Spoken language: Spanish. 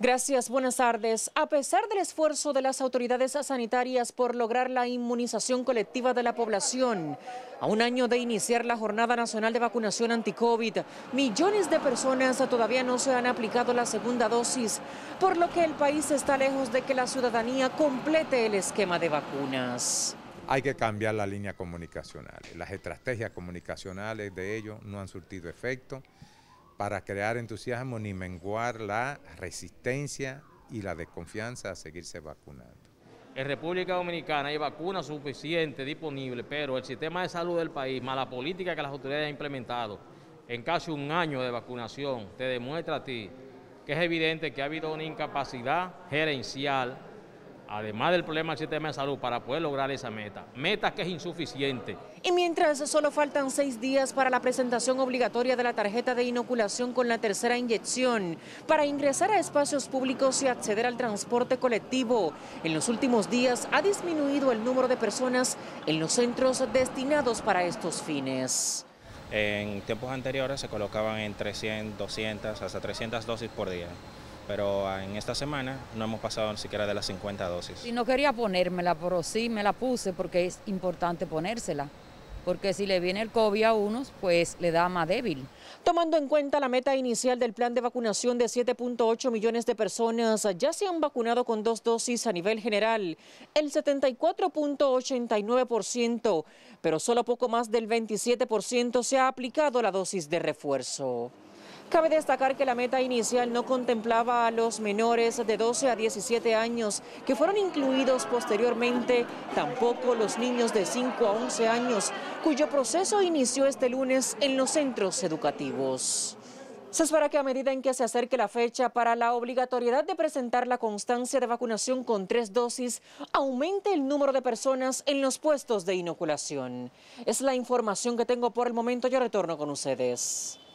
Gracias, buenas tardes. A pesar del esfuerzo de las autoridades sanitarias por lograr la inmunización colectiva de la población, a un año de iniciar la Jornada Nacional de Vacunación Anti-COVID, millones de personas todavía no se han aplicado la segunda dosis, por lo que el país está lejos de que la ciudadanía complete el esquema de vacunas. Hay que cambiar la línea comunicacional. Las estrategias comunicacionales de ellos no han surtido efecto para crear entusiasmo ni menguar la resistencia y la desconfianza a seguirse vacunando. En República Dominicana hay vacunas suficientes disponibles, pero el sistema de salud del país, más la política que las autoridades han implementado en casi un año de vacunación, te demuestra a ti que es evidente que ha habido una incapacidad gerencial, además del problema del sistema de salud, para poder lograr esa meta que es insuficiente. Y mientras solo faltan 6 días para la presentación obligatoria de la tarjeta de inoculación con la tercera inyección, para ingresar a espacios públicos y acceder al transporte colectivo, en los últimos días ha disminuido el número de personas en los centros destinados para estos fines. En tiempos anteriores se colocaban en 300, 200, hasta 300 dosis por día. Pero en esta semana no hemos pasado ni siquiera de las 50 dosis. Y no quería ponérmela, pero sí me la puse porque es importante ponérsela. Porque si le viene el COVID a unos, pues le da más débil. Tomando en cuenta la meta inicial del plan de vacunación de 7.8 millones de personas, ya se han vacunado con 2 dosis a nivel general, el 74.89%, pero solo poco más del 27% se ha aplicado la dosis de refuerzo. Cabe destacar que la meta inicial no contemplaba a los menores de 12 a 17 años que fueron incluidos posteriormente, tampoco los niños de 5 a 11 años, cuyo proceso inició este lunes en los centros educativos. Se espera que a medida en que se acerque la fecha para la obligatoriedad de presentar la constancia de vacunación con 3 dosis, aumente el número de personas en los puestos de inoculación. Es la información que tengo por el momento. Yo retorno con ustedes.